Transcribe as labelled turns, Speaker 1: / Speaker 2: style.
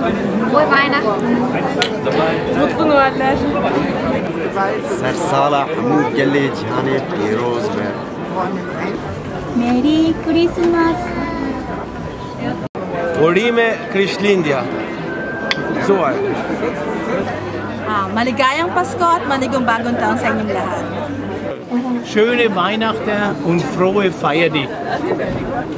Speaker 1: Frohe Weihnachten.
Speaker 2: Mutlu Noeller.
Speaker 3: Sarsala Hamud Gelle Jane Piroz Ver.
Speaker 1: Merry Christmas.
Speaker 4: Orime Krislindia. So ay.
Speaker 2: Maligayang Pasko at maligong bagong taon sa inyong lahat.
Speaker 5: Schöne Weihnachten und frohe Feier dich.